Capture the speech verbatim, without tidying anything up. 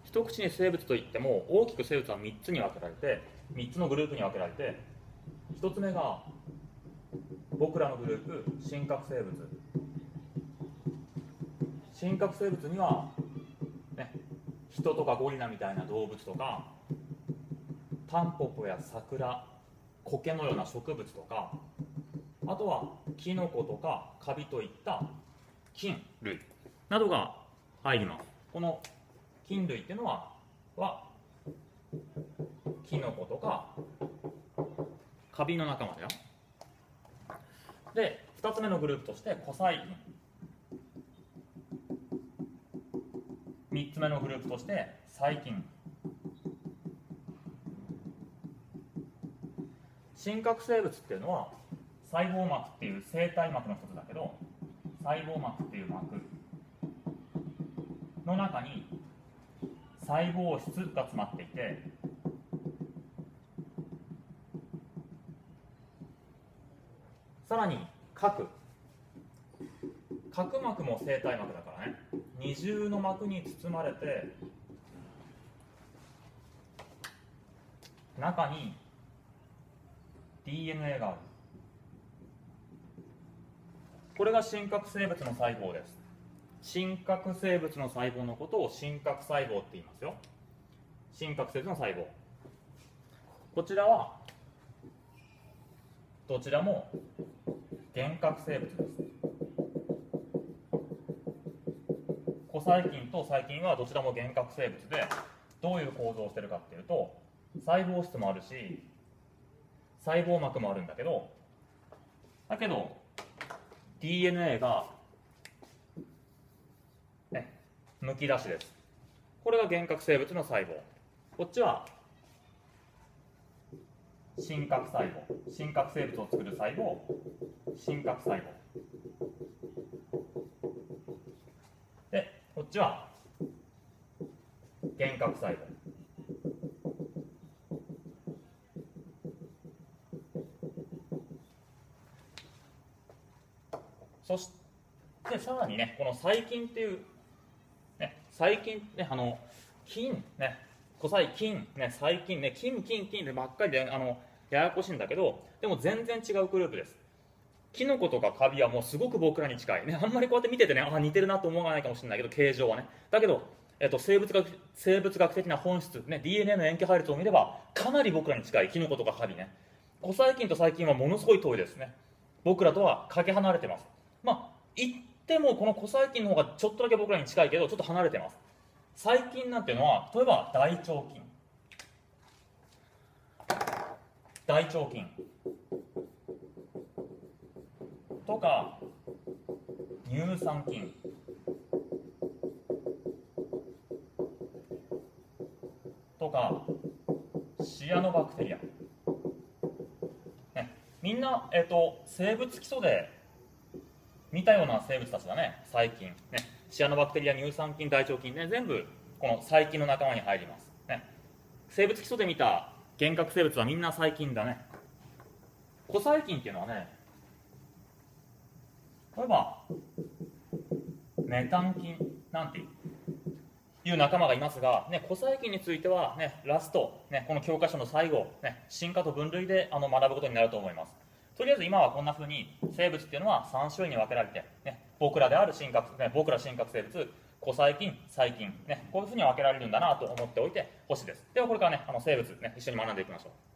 一口に生物といっても大きく生物はみっつに分けられて、みっつのグループに分けられて、ひとつめが僕らのグループ真核生物。真核生物には、ね、人とかゴリラみたいな動物とか、タンポポや桜、苔のような植物とか、あとはキノコとかカビといった菌類などが入ります。この菌類っていうのははキノコとかカビの仲間だよ。で、ふたつめのグループとして古細菌、みっつめのグループとして細菌。真核生物っていうのは細胞膜っていう生体膜の一つだけど、細胞膜っていう膜の中に細胞質が詰まっていて、さらに核核膜も生体膜だからね、二重の膜に包まれて、中に ディーエヌエー がある。これが真核生物の細胞です。真核生物の細胞のことを真核細胞って言いますよ。真核生物の細胞。こちらはどちらも原核生物です。古細菌と細菌はどちらも原核生物で、どういう構造をしているかっていうと、細胞質もあるし細胞膜もあるんだけど、だけど ディーエヌエー が、ね、むき出しです。これが原核生物の細胞。こっちは真核細胞、真核生物を作る細胞、真核細胞で、こっちは原核細胞。そしてさらにね、この細菌っていう、ね、細菌ね、あの菌ね、古細菌ね、細菌ね、菌菌菌でばっかりであのややこしいんだけど、でも全然違うグループです。キノコとかカビはもうすごく僕らに近いね、あんまりこうやって見ててね、あ、似てるなと思わないかもしれないけど、形状はね。だけど、えっと、生物学生物学的な本質ね、 ディーエヌエー の塩基配列を見ればかなり僕らに近いキノコとかカビね。古細菌と細菌はものすごい遠いですね。僕らとはかけ離れてます。まあ言ってもこの古細菌の方がちょっとだけ僕らに近いけど、ちょっと離れてます。細菌なんていうのは、例えば大腸菌、大腸菌とか乳酸菌とかシアノバクテリア、ね、みんな、えーと、生物基礎で似たような生物たちだね。細菌、ね、シアノバクテリア、乳酸菌、大腸菌ね、全部この細菌の仲間に入ります、ね。生物基礎で見た原核生物はみんな細菌だね。古細菌っていうのはね、例えばメタン菌なんていう仲間がいますが、ね、古細菌については、ね、ラスト、ね、この教科書の最後、ね、進化と分類であの学ぶことになると思います。とりあえず今はこんなふうに生物っていうのはさん種類に分けられて、ね、僕らである真核、ね、僕ら真核生物、古細菌、細菌、ね、こういうふうに分けられるんだなと思っておいてほしいです。ではこれからね、あの生物、ね、一緒に学んでいきましょう。